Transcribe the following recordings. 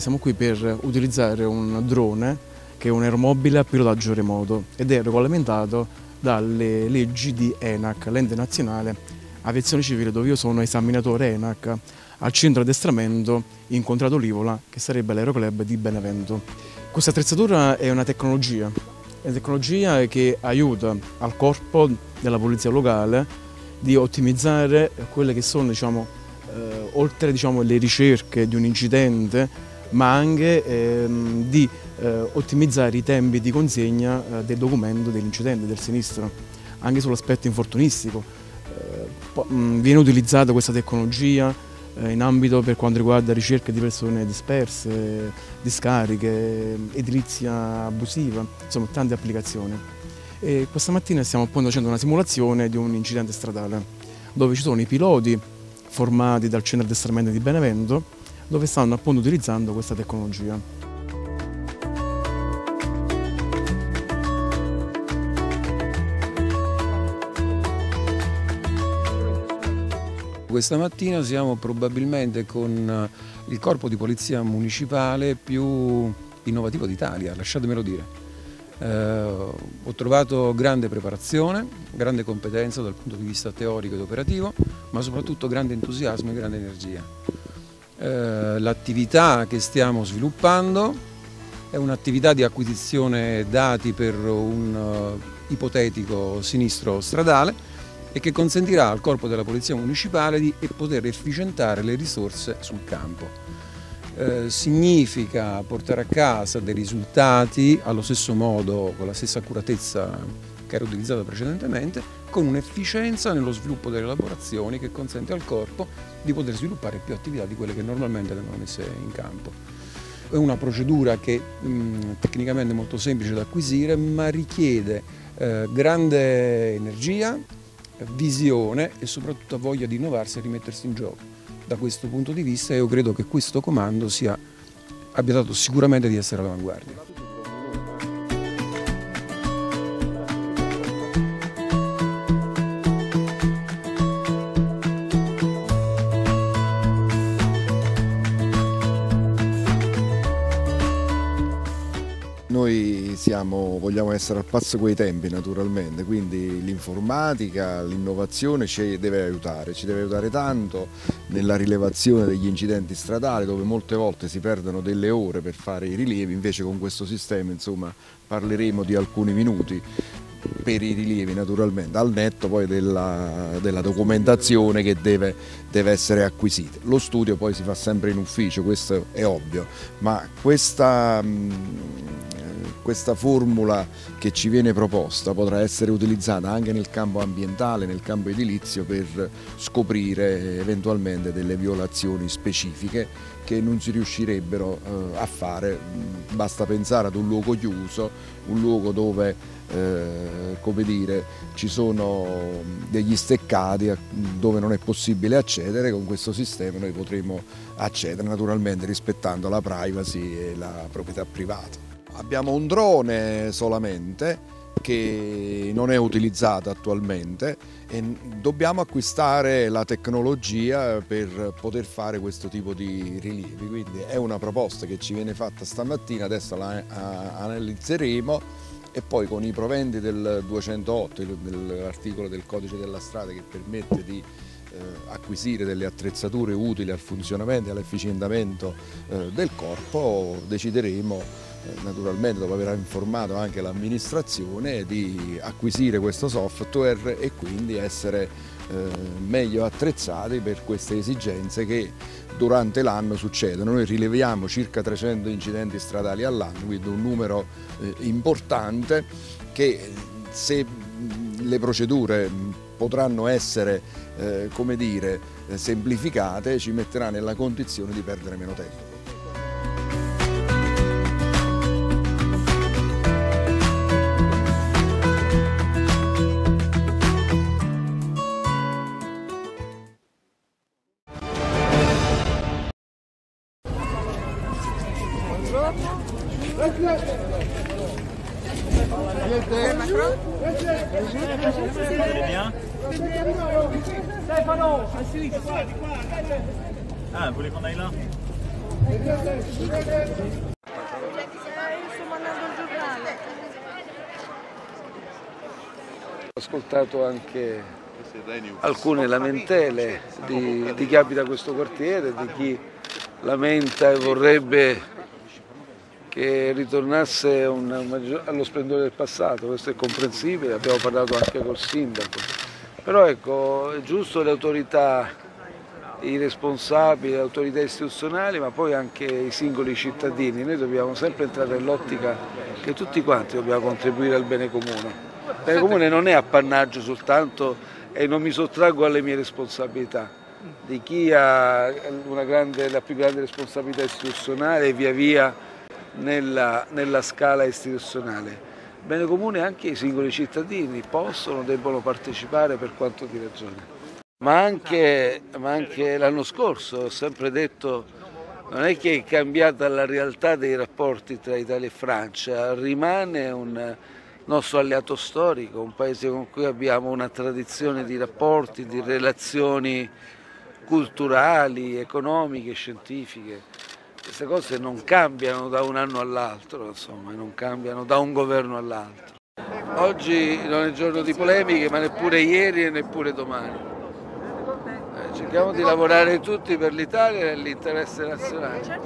Siamo qui per utilizzare un drone che è un aeromobile a pilotaggio remoto ed è regolamentato dalle leggi di ENAC, l'ente nazionale aviazione civile, dove io sono esaminatore ENAC al centro addestramento in Contrado Livola, che sarebbe l'aeroclub di Benevento. Questa attrezzatura è una tecnologia che aiuta al corpo della polizia locale di ottimizzare quelle che sono, oltre le ricerche di un incidente, ma anche di ottimizzare i tempi di consegna del documento dell'incidente, del sinistro, anche sull'aspetto infortunistico. Viene utilizzata questa tecnologia in ambito per quanto riguarda ricerche di persone disperse, discariche, edilizia abusiva, insomma tante applicazioni. E questa mattina stiamo appunto facendo una simulazione di un incidente stradale, dove ci sono i piloti formati dal centro addestramento di Benevento, dove stanno appunto utilizzando questa tecnologia. Questa mattina siamo probabilmente con il corpo di polizia municipale più innovativo d'Italia, lasciatemelo dire. Ho trovato grande preparazione, grande competenza dal punto di vista teorico ed operativo, ma soprattutto grande entusiasmo e grande energia. L'attività che stiamo sviluppando è un'attività di acquisizione dati per un ipotetico sinistro stradale e che consentirà al corpo della polizia municipale di poter efficientare le risorse sul campo. Significa portare a casa dei risultati allo stesso modo, con la stessa accuratezza che era utilizzata precedentemente, con un'efficienza nello sviluppo delle elaborazioni che consente al corpo di poter sviluppare più attività di quelle che normalmente vengono messe in campo. È una procedura che tecnicamente è molto semplice da acquisire, ma richiede grande energia, visione e soprattutto voglia di innovarsi e rimettersi in gioco. Da questo punto di vista io credo che questo comando abbia dato sicuramente di essere all'avanguardia. Noi vogliamo essere al passo coi tempi naturalmente, quindi l'informatica, l'innovazione ci deve aiutare tanto nella rilevazione degli incidenti stradali, dove molte volte si perdono delle ore per fare i rilievi, invece con questo sistema parleremo di alcuni minuti per i rilievi naturalmente, al netto poi della documentazione che deve essere acquisita. Lo studio poi si fa sempre in ufficio, questo è ovvio, ma questa formula che ci viene proposta potrà essere utilizzata anche nel campo ambientale, nel campo edilizio, per scoprire eventualmente delle violazioni specifiche che non si riuscirebbero a fare. Basta pensare ad un luogo chiuso, un luogo dove ci sono degli steccati dove non è possibile accedere. Con questo sistema noi potremo accedere naturalmente rispettando la privacy e la proprietà privata. Abbiamo un drone solamente che non è utilizzato attualmente e dobbiamo acquistare la tecnologia per poter fare questo tipo di rilievi, quindi è una proposta che ci viene fatta stamattina, adesso la analizzeremo e poi con i proventi del 208, dell'articolo del codice della strada che permette di acquisire delle attrezzature utili al funzionamento e all'efficientamento del corpo, decideremo naturalmente, dopo aver informato anche l'amministrazione, di acquisire questo software e quindi essere meglio attrezzati per queste esigenze che durante l'anno succedono. Noi rileviamo circa 300 incidenti stradali all'anno, quindi un numero importante che, se le procedure potranno essere semplificate, ci metterà nella condizione di perdere meno tempo. Stefano, a sinistra, di qua. Ah, vuole qu'on aille là? Ho ascoltato anche alcune lamentele di chi abita questo quartiere, di chi lamenta e vorrebbe che ritornasse allo splendore del passato. Questo è comprensibile, abbiamo parlato anche col sindaco. Però ecco, è giusto le autorità, i responsabili, le autorità istituzionali, ma poi anche i singoli cittadini. Noi dobbiamo sempre entrare nell'ottica che tutti quanti dobbiamo contribuire al bene comune. Il bene comune non è appannaggio soltanto, e non mi sottraggo alle mie responsabilità, di chi ha la più grande responsabilità istituzionale e via via nella scala istituzionale. Il bene comune anche i singoli cittadini debbono partecipare per quanto di ragione. Ma anche l'anno scorso ho sempre detto, non è che è cambiata la realtà dei rapporti tra Italia e Francia, rimane un nostro alleato storico, un paese con cui abbiamo una tradizione di rapporti, di relazioni culturali, economiche, scientifiche. Queste cose non cambiano da un anno all'altro, insomma, non cambiano da un governo all'altro. Oggi non è giorno di polemiche, ma neppure ieri e neppure domani. Cerchiamo di lavorare tutti per l'Italia e l'interesse nazionale.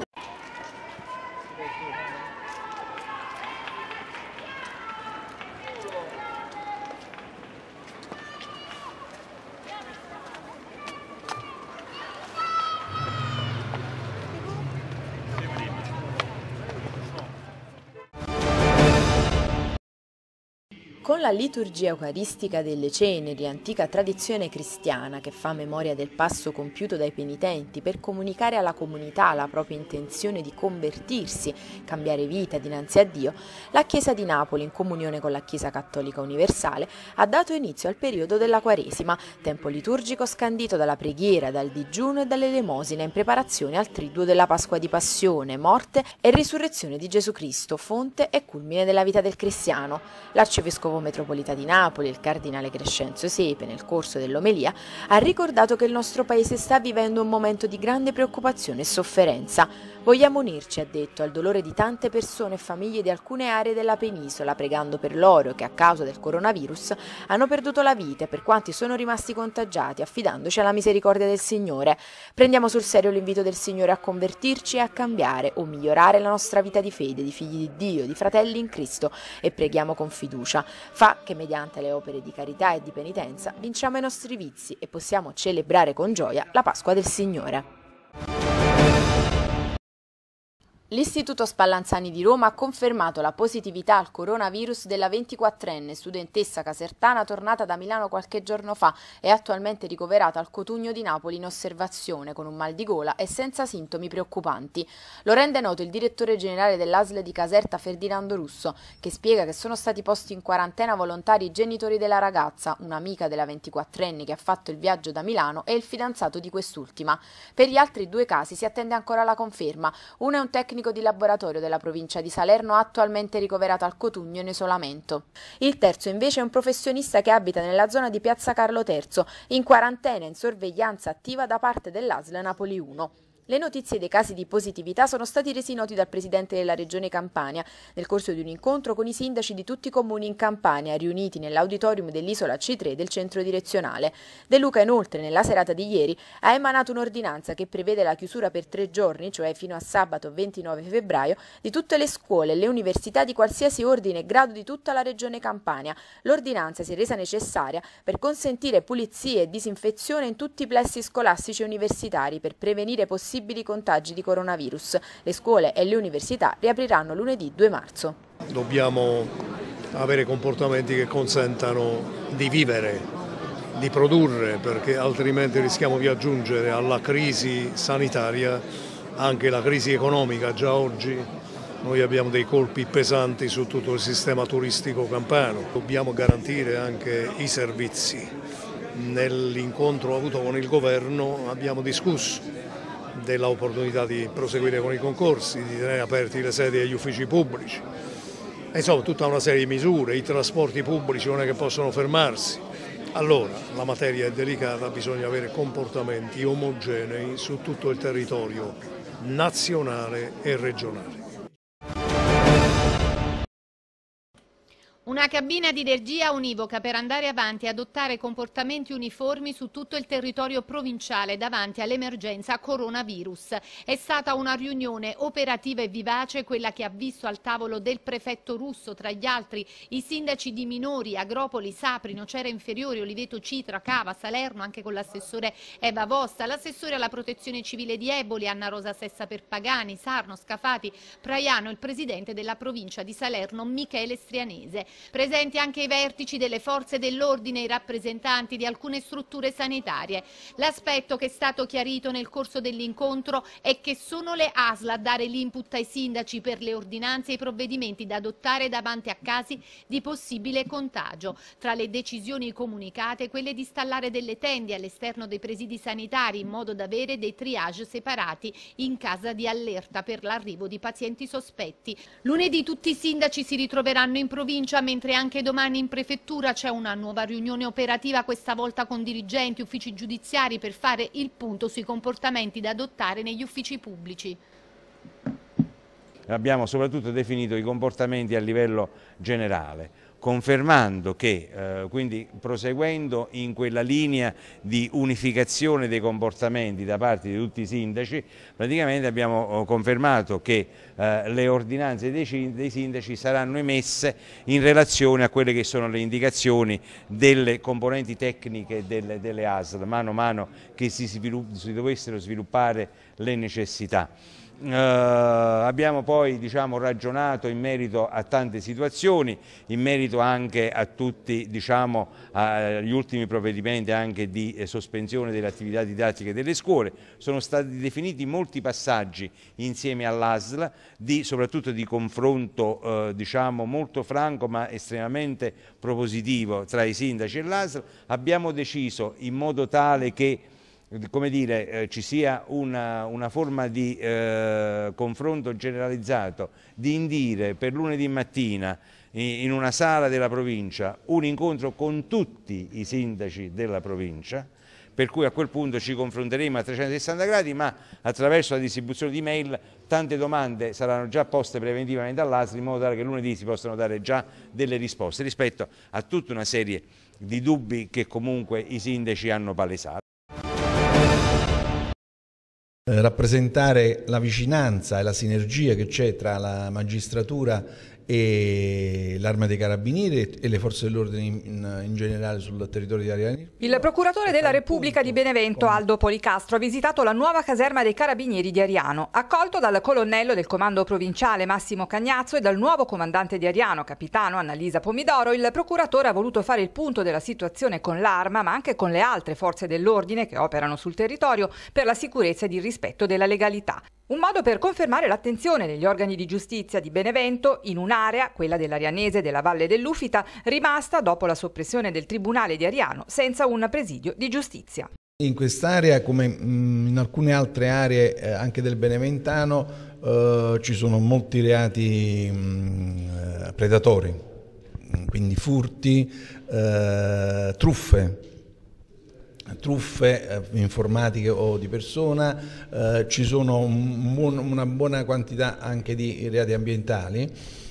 Con la liturgia eucaristica delle cene di antica tradizione cristiana che fa memoria del passo compiuto dai penitenti per comunicare alla comunità la propria intenzione di convertirsi, cambiare vita dinanzi a Dio, la Chiesa di Napoli, in comunione con la Chiesa Cattolica Universale, ha dato inizio al periodo della Quaresima, tempo liturgico scandito dalla preghiera, dal digiuno e dalle elemosine in preparazione al triduo della Pasqua di Passione, morte e risurrezione di Gesù Cristo, fonte e culmine della vita del cristiano. L'arcivescovo metropolita di Napoli, il cardinale Crescenzio Sepe, nel corso dell'omelia, ha ricordato che il nostro paese sta vivendo un momento di grande preoccupazione e sofferenza. Vogliamo unirci, ha detto, al dolore di tante persone e famiglie di alcune aree della penisola, pregando per loro che a causa del coronavirus hanno perduto la vita e per quanti sono rimasti contagiati, affidandoci alla misericordia del Signore. Prendiamo sul serio l'invito del Signore a convertirci e a cambiare o migliorare la nostra vita di fede, di figli di Dio, di fratelli in Cristo, e preghiamo con fiducia. Fa che mediante le opere di carità e di penitenza vinciamo i nostri vizi e possiamo celebrare con gioia la Pasqua del Signore. L'Istituto Spallanzani di Roma ha confermato la positività al coronavirus della 24enne studentessa casertana tornata da Milano qualche giorno fa e attualmente ricoverata al Cotugno di Napoli in osservazione con un mal di gola e senza sintomi preoccupanti. Lo rende noto il direttore generale dell'ASL di Caserta, Ferdinando Russo, che spiega che sono stati posti in quarantena volontari i genitori della ragazza, un'amica della 24enne che ha fatto il viaggio da Milano e il fidanzato di quest'ultima. Per gli altri due casi si attende ancora la conferma. Uno è un tecnico di laboratorio della provincia di Salerno attualmente ricoverato al Cotugno in isolamento. Il terzo invece è un professionista che abita nella zona di Piazza Carlo III, in quarantena in sorveglianza attiva da parte dell'ASL Napoli 1. Le notizie dei casi di positività sono stati resi noti dal presidente della Regione Campania nel corso di un incontro con i sindaci di tutti i comuni in Campania riuniti nell'auditorium dell'isola C3 del centro direzionale. De Luca inoltre nella serata di ieri ha emanato un'ordinanza che prevede la chiusura per 3 giorni, cioè fino a sabato 29 febbraio, di tutte le scuole e le università di qualsiasi ordine e grado di tutta la Regione Campania. L'ordinanza si è resa necessaria per consentire pulizie e disinfezione in tutti i plessi scolastici e universitari per prevenire possibili contagi di coronavirus. Le scuole e le università riapriranno lunedì 2 marzo. Dobbiamo avere comportamenti che consentano di vivere, di produrre, perché altrimenti rischiamo di aggiungere alla crisi sanitaria anche la crisi economica. Già oggi noi abbiamo dei colpi pesanti su tutto il sistema turistico campano. Dobbiamo garantire anche i servizi. Nell'incontro avuto con il governo abbiamo discusso dell'opportunità di proseguire con i concorsi, di tenere aperti le sedi degli uffici pubblici. Insomma, tutta una serie di misure, i trasporti pubblici non è che possono fermarsi. Allora, la materia è delicata, bisogna avere comportamenti omogenei su tutto il territorio nazionale e regionale. Una cabina di regia univoca per andare avanti e adottare comportamenti uniformi su tutto il territorio provinciale davanti all'emergenza coronavirus. È stata una riunione operativa e vivace quella che ha visto al tavolo del prefetto Russo, tra gli altri, i sindaci di Minori, Agropoli, Sapri, Nocera Inferiore, Oliveto Citra, Cava, Salerno, anche con l'assessore Eva Vosta, l'assessore alla protezione civile di Eboli, Anna Rosa Sessa per Pagani, Sarno, Scafati, Praiano, il presidente della provincia di Salerno, Michele Strianese. Presenti anche i vertici delle forze dell'ordine e i rappresentanti di alcune strutture sanitarie. L'aspetto che è stato chiarito nel corso dell'incontro è che sono le ASL a dare l'input ai sindaci per le ordinanze e i provvedimenti da adottare davanti a casi di possibile contagio. Tra le decisioni comunicate, quelle di installare delle tende all'esterno dei presidi sanitari in modo da avere dei triage separati in caso di allerta per l'arrivo di pazienti sospetti. Lunedì tutti i sindaci si ritroveranno in provincia, mentre anche domani in prefettura c'è una nuova riunione operativa, questa volta con dirigenti, uffici giudiziari, per fare il punto sui comportamenti da adottare negli uffici pubblici. Abbiamo soprattutto definito i comportamenti a livello generale, confermando che, quindi proseguendo in quella linea di unificazione dei comportamenti da parte di tutti i sindaci, praticamente abbiamo confermato che le ordinanze dei sindaci saranno emesse in relazione a quelle che sono le indicazioni delle componenti tecniche delle ASL, mano a mano che si dovessero sviluppare le necessità. Abbiamo poi ragionato in merito a tante situazioni, in merito anche a tutti agli ultimi provvedimenti anche di sospensione delle attività didattiche delle scuole. Sono stati definiti molti passaggi insieme all'ASL, soprattutto di confronto molto franco ma estremamente propositivo tra i sindaci e l'ASL. Abbiamo deciso in modo tale che ci sia una forma di confronto generalizzato, di indire per lunedì mattina in una sala della provincia un incontro con tutti i sindaci della provincia, per cui a quel punto ci confronteremo a 360 gradi, ma attraverso la distribuzione di mail tante domande saranno già poste preventivamente all'ASL, in modo tale che lunedì si possano dare già delle risposte rispetto a tutta una serie di dubbi che comunque i sindaci hanno palesato. Rappresentare la vicinanza e la sinergia che c'è tra la magistratura e l'Arma dei Carabinieri e le forze dell'ordine in generale sul territorio di Ariano. Il procuratore della Repubblica di Benevento, Aldo Policastro, ha visitato la nuova caserma dei Carabinieri di Ariano, accolto dal colonnello del comando provinciale Massimo Cagnazzo e dal nuovo comandante di Ariano, capitano Annalisa Pomidoro. Il procuratore ha voluto fare il punto della situazione con l'Arma, ma anche con le altre forze dell'ordine che operano sul territorio per la sicurezza ed il rispetto della legalità. Un modo per confermare l'attenzione degli organi di giustizia di Benevento in un'area, quella dell'Arianese della Valle dell'Ufita, rimasta dopo la soppressione del Tribunale di Ariano senza un presidio di giustizia. In quest'area, come in alcune altre aree anche del Beneventano, ci sono molti reati predatori, quindi furti, truffe informatiche o di persona, ci sono una buona quantità anche di reati ambientali,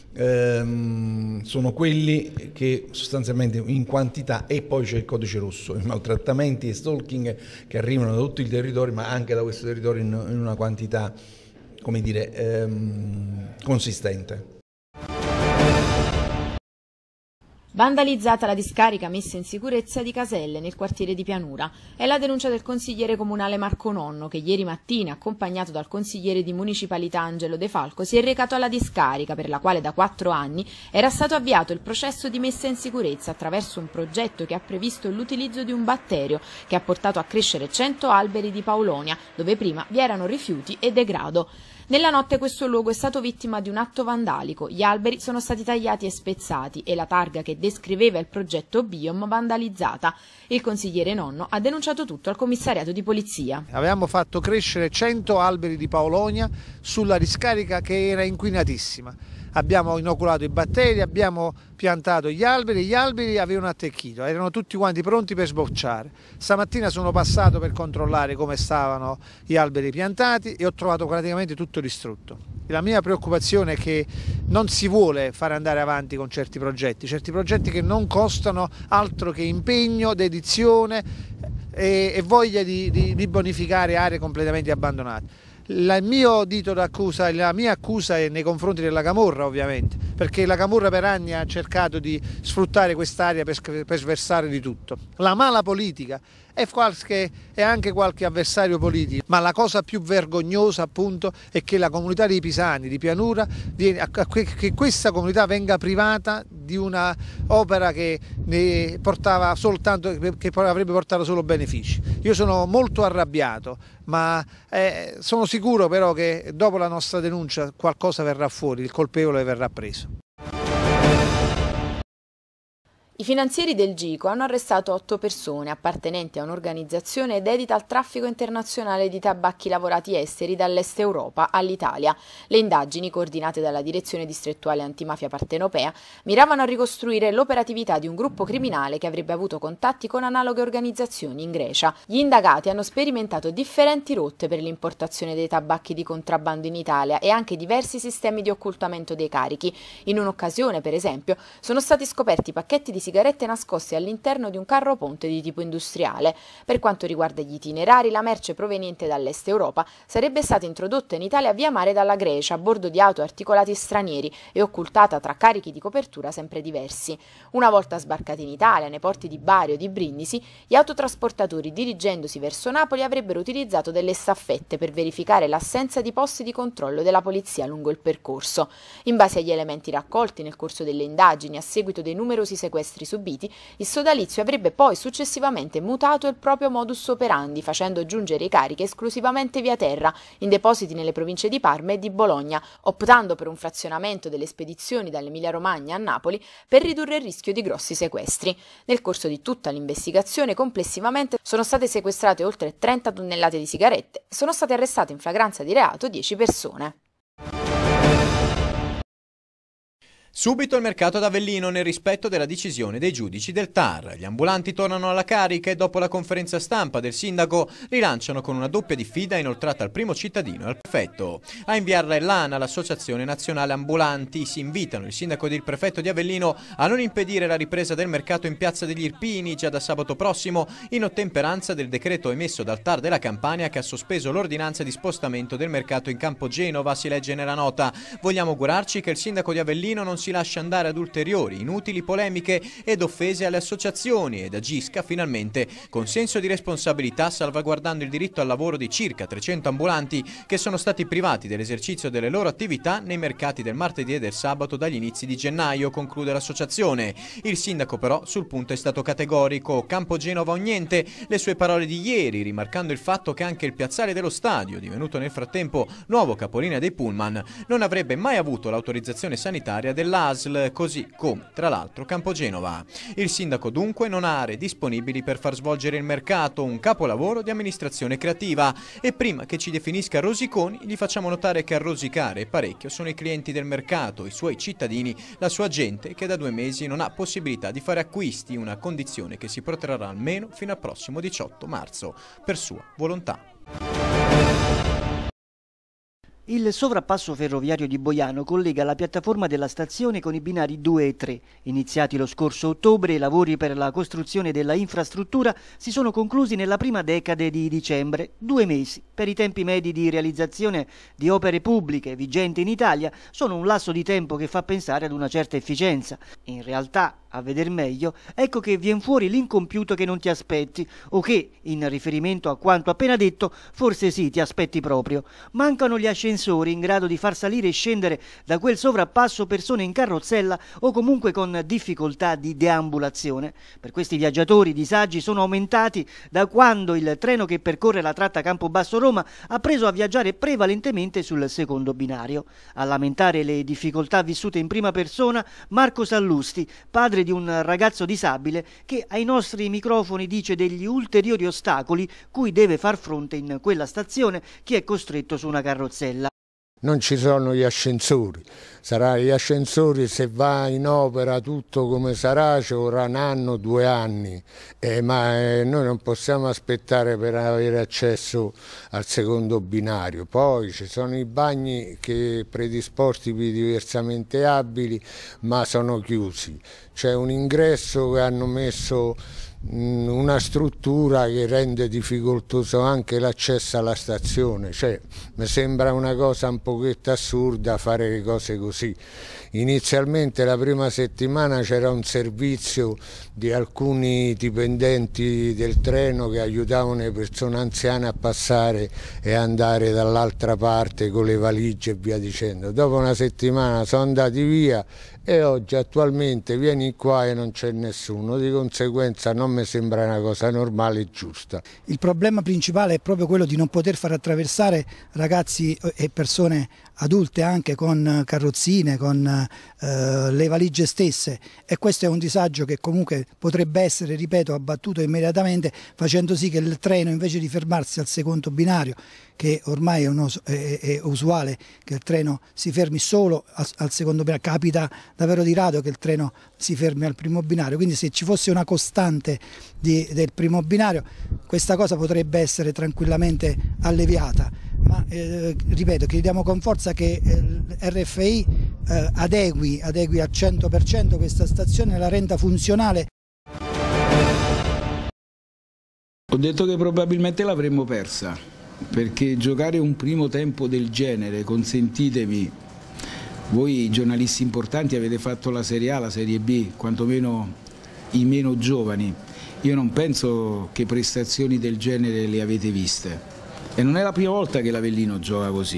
sono quelli che sostanzialmente in quantità, e poi c'è il codice rosso, i maltrattamenti e stalking che arrivano da tutto il territorio, ma anche da questo territorio in una quantità, come dire, consistente. Vandalizzata la discarica messa in sicurezza di Caselle, nel quartiere di Pianura. È la denuncia del consigliere comunale Marco Nonno, che ieri mattina, accompagnato dal consigliere di municipalità Angelo De Falco, si è recato alla discarica, per la quale da 4 anni era stato avviato il processo di messa in sicurezza attraverso un progetto che ha previsto l'utilizzo di un batterio che ha portato a crescere 100 alberi di Paulonia, dove prima vi erano rifiuti e degrado. Nella notte questo luogo è stato vittima di un atto vandalico, gli alberi sono stati tagliati e spezzati e la targa che descriveva il progetto Biom vandalizzata. Il consigliere Nonno ha denunciato tutto al commissariato di polizia. Avevamo fatto crescere 100 alberi di Paulonia sulla discarica che era inquinatissima. abbiamo inoculato i batteri, abbiamo piantato gli alberi avevano attecchito, erano tutti quanti pronti per sbocciare. Stamattina sono passato per controllare come stavano gli alberi piantati e ho trovato praticamente tutto distrutto. La mia preoccupazione è che non si vuole fare andare avanti con certi progetti che non costano altro che impegno, dedizione e voglia di bonificare aree completamente abbandonate. Il mio dito d'accusa, la mia accusa è nei confronti della camorra, ovviamente, perché la camorra per anni ha cercato di sfruttare quest'area per sversare di tutto. La mala politica è anche qualche avversario politico, ma la cosa più vergognosa appunto è che la comunità dei pisani, di pianura, che questa comunità venga privata di una opera che ne portava soltanto, che avrebbe portato solo benefici. Io sono molto arrabbiato, ma sono sicuro però che dopo la nostra denuncia qualcosa verrà fuori, il colpevole verrà preso. I finanzieri del Gico hanno arrestato 8 persone appartenenti a un'organizzazione dedita al traffico internazionale di tabacchi lavorati esteri dall'Est Europa all'Italia. Le indagini, coordinate dalla Direzione Distrettuale Antimafia Partenopea, miravano a ricostruire l'operatività di un gruppo criminale che avrebbe avuto contatti con analoghe organizzazioni in Grecia. Gli indagati hanno sperimentato differenti rotte per l'importazione dei tabacchi di contrabbando in Italia e anche diversi sistemi di occultamento dei carichi. In un'occasione, per esempio, sono stati scoperti pacchetti di sigarette nascoste all'interno di un carro ponte di tipo industriale. Per quanto riguarda gli itinerari, la merce proveniente dall'Est Europa sarebbe stata introdotta in Italia via mare dalla Grecia a bordo di auto articolati stranieri e occultata tra carichi di copertura sempre diversi. Una volta sbarcati in Italia, nei porti di Bari o di Brindisi, gli autotrasportatori, dirigendosi verso Napoli, avrebbero utilizzato delle staffette per verificare l'assenza di posti di controllo della polizia lungo il percorso. In base agli elementi raccolti nel corso delle indagini, a seguito dei numerosi sequestri subiti, il sodalizio avrebbe poi successivamente mutato il proprio modus operandi, facendo giungere i carichi esclusivamente via terra in depositi nelle province di Parma e di Bologna, optando per un frazionamento delle spedizioni dall'Emilia-Romagna a Napoli per ridurre il rischio di grossi sequestri. Nel corso di tutta l'investigazione, complessivamente sono state sequestrate oltre 30 tonnellate di sigarette e sono state arrestate in flagranza di reato 10 persone. Subito il mercato ad Avellino nel rispetto della decisione dei giudici del TAR. Gli ambulanti tornano alla carica e dopo la conferenza stampa del sindaco rilanciano con una doppia diffida inoltrata al primo cittadino e al prefetto. A inviarla è l'ANA, l'Associazione Nazionale Ambulanti. Si invitano il sindaco ed il prefetto di Avellino a non impedire la ripresa del mercato in Piazza degli Irpini già da sabato prossimo, in ottemperanza del decreto emesso dal TAR della Campania che ha sospeso l'ordinanza di spostamento del mercato in Campo Genova, si legge nella nota. Vogliamo augurarci che il sindaco di Avellino non si lascia andare ad ulteriori inutili polemiche ed offese alle associazioni ed agisca finalmente con senso di responsabilità, salvaguardando il diritto al lavoro di circa 300 ambulanti che sono stati privati dell'esercizio delle loro attività nei mercati del martedì e del sabato dagli inizi di gennaio, conclude l'associazione. Il sindaco però sul punto è stato categorico: Campo Genova o niente, le sue parole di ieri, rimarcando il fatto che anche il piazzale dello stadio, divenuto nel frattempo nuovo capolinea dei pullman, non avrebbe mai avuto l'autorizzazione sanitaria dell'ASL, così come tra l'altro Campo Genova. Il sindaco dunque non ha aree disponibili per far svolgere il mercato, un capolavoro di amministrazione creativa, e prima che ci definisca rosiconi gli facciamo notare che a rosicare e parecchio sono i clienti del mercato, i suoi cittadini, la sua gente che da 2 mesi non ha possibilità di fare acquisti, una condizione che si protrarrà almeno fino al prossimo 18 marzo, per sua volontà. Il sovrappasso ferroviario di Boiano collega la piattaforma della stazione con i binari 2 e 3. Iniziati lo scorso ottobre, i lavori per la costruzione della infrastruttura si sono conclusi nella prima decade di dicembre, 2 mesi. Per i tempi medi di realizzazione di opere pubbliche vigenti in Italia sono un lasso di tempo che fa pensare ad una certa efficienza. In realtà, a veder meglio, ecco che viene fuori l'incompiuto che non ti aspetti, o che, in riferimento a quanto appena detto, forse sì, ti aspetti proprio. Mancano gli ascensori in grado di far salire e scendere da quel sovrappasso persone in carrozzella o comunque con difficoltà di deambulazione. Per questi viaggiatori i disagi sono aumentati da quando il treno che percorre la tratta Campobasso-Roma ha preso a viaggiare prevalentemente sul secondo binario. A lamentare le difficoltà vissute in prima persona Marco Sallusti, padre di un ragazzo disabile che ai nostri microfoni dice degli ulteriori ostacoli cui deve far fronte in quella stazione chi è costretto su una carrozzella. Non ci sono gli ascensori, gli ascensori, se va in opera tutto come sarà ci vorrà 1 anno, 2 anni, ma noi non possiamo aspettare per avere accesso al secondo binario. Poi ci sono i bagni predisposti per diversamente abili, ma sono chiusi. C'è un ingresso che hanno messo una struttura che rende difficoltoso anche l'accesso alla stazione, mi sembra una cosa un pochetto assurda fare le cose così. Inizialmente la prima settimana c'era un servizio di alcuni dipendenti del treno che aiutavano le persone anziane a passare e andare dall'altra parte con le valigie e via dicendo. Dopo una settimana sono andati via e oggi attualmente vieni qua e non c'è nessuno, di conseguenza non mi sembra una cosa normale e giusta. Il problema principale è proprio quello di non poter far attraversare ragazzi e persone adulte anche con carrozzine, con le valigie stesse, e questo è un disagio che comunque potrebbe essere, ripeto, abbattuto immediatamente, facendo sì che il treno, invece di fermarsi al secondo binario, che ormai è usuale che il treno si fermi solo al secondo binario, capita davvero di rado che il treno si fermi al primo binario, quindi se ci fosse una costante del primo binario questa cosa potrebbe essere tranquillamente alleviata, ma ripeto, chiediamo con forza che RFI adegui al 100% questa stazione e la renda funzionale. Ho detto che probabilmente l'avremmo persa, perché giocare un primo tempo del genere, consentitemi, voi giornalisti importanti avete fatto la Serie A, la Serie B, quantomeno i meno giovani, io non penso che prestazioni del genere le avete viste, e non è la prima volta che l'Avellino gioca così,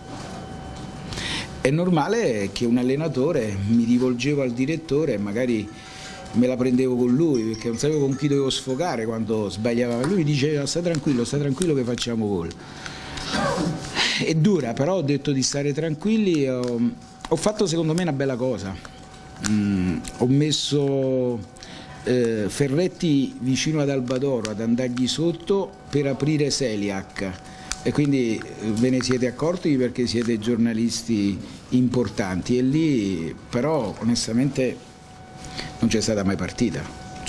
È normale che un allenatore, mi rivolgevo al direttore e magari me la prendevo con lui, perché non sapevo con chi dovevo sfogare quando sbagliava. Lui diceva stai tranquillo che facciamo gol. È dura, però ho detto di stare tranquilli, ho fatto secondo me una bella cosa. Ho messo Ferretti vicino ad Albadoro ad andargli sotto per aprire Seliak, e quindi ve ne siete accorti perché siete giornalisti importanti, e lì però onestamente non c'è stata mai partita,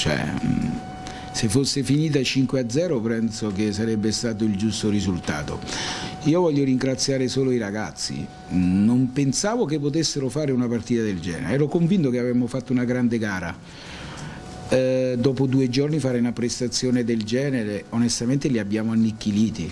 se fosse finita 5-0 penso che sarebbe stato il giusto risultato. Io voglio ringraziare solo i ragazzi, non pensavo che potessero fare una partita del genere, ero convinto che avremmo fatto una grande gara. Dopo 2 giorni fare una prestazione del genere onestamente li abbiamo annichiliti,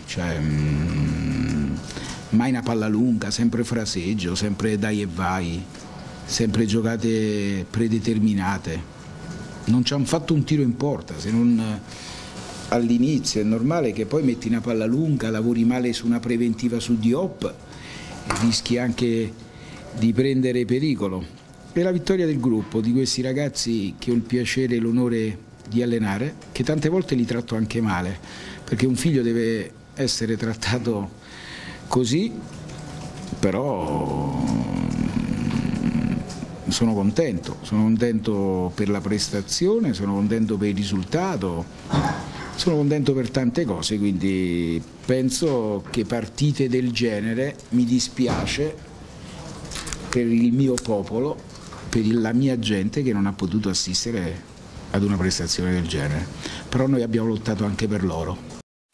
mai una palla lunga, sempre fraseggio, sempre dai e vai, sempre giocate predeterminate, non ci hanno fatto un tiro in porta, se non all'inizio. È normale che poi metti una palla lunga, lavori male su una preventiva su Diop, rischi anche di prendere pericolo. E la vittoria del gruppo, di questi ragazzi che ho il piacere e l'onore di allenare, che tante volte li tratto anche male, perché un figlio deve essere trattato così, però sono contento per la prestazione, sono contento per il risultato, sono contento per tante cose, quindi penso che partite del genere, mi dispiace per il mio popolo, per la mia gente che non ha potuto assistere ad una prestazione del genere, però noi abbiamo lottato anche per loro.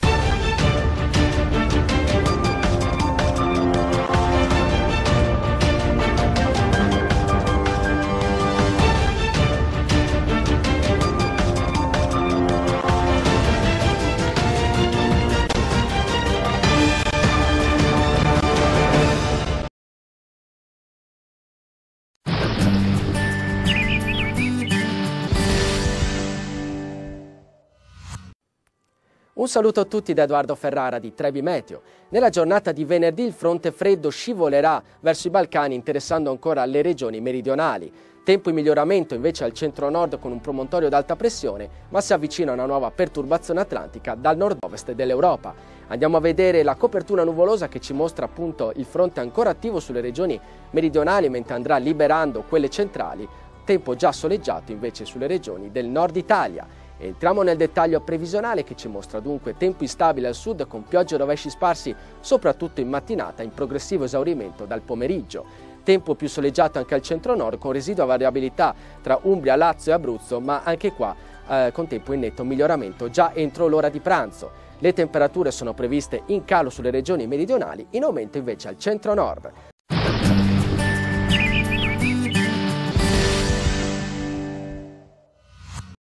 Un saluto a tutti da Edoardo Ferrara di Trebi Meteo. Nella giornata di venerdì il fronte freddo scivolerà verso i Balcani, interessando ancora le regioni meridionali. Tempo in miglioramento invece al centro-nord con un promontorio ad alta pressione, ma si avvicina una nuova perturbazione atlantica dal nord-ovest dell'Europa. Andiamo a vedere la copertura nuvolosa che ci mostra appunto il fronte ancora attivo sulle regioni meridionali, mentre andrà liberando quelle centrali. Tempo già soleggiato invece sulle regioni del nord Italia. Entriamo nel dettaglio previsionale che ci mostra dunque tempo instabile al sud con piogge e rovesci sparsi soprattutto in mattinata, in progressivo esaurimento dal pomeriggio. Tempo più soleggiato anche al centro-nord con residua variabilità tra Umbria, Lazio e Abruzzo, ma anche qua con tempo in netto miglioramento già entro l'ora di pranzo. Le temperature sono previste in calo sulle regioni meridionali, in aumento invece al centro-nord.